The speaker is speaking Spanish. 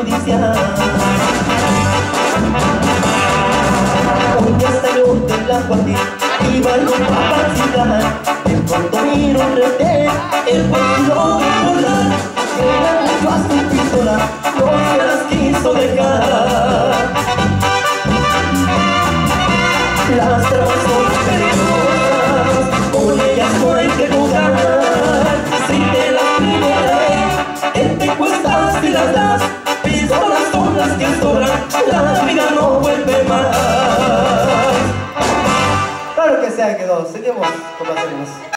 noticia. Un día salió de la guardia, iba a capacitar. De pronto miro un retén, el cual lo vi volar. Era mucho a su pistola, no se las quiso dejar. Las tramas son peligrosas, con ellas no hay que jugar. Si te las pido, te cuesta si las das. Pistolas son las que sobran, la vida no vuelve más. Claro que sea, quedó. Seguimos con las